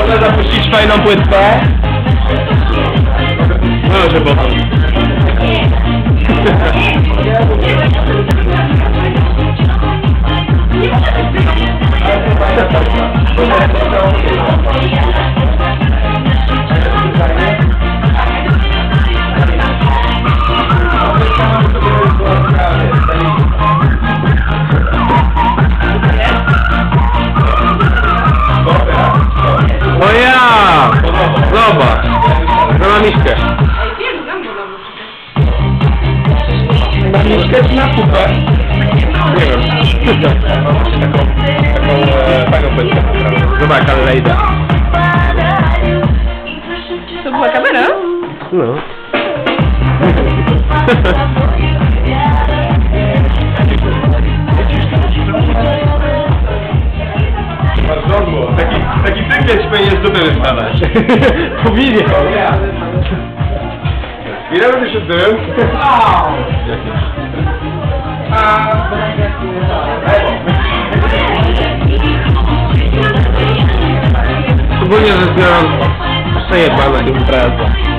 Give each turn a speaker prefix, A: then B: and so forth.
A: Można zapuścić fajną płytkę. No, że potem. O ja! Zobacz! Na miskę. Na miskę czy na kupę? Nie wiem. Taką fajną płytkę. Zobacz, ale lejda.
B: To była kamera?
A: No. Taki cykleć powinien z dupy wyskładać. Powinien. Ile będę się tym? Ogólnie rzecz biorąc, przejebana impreza.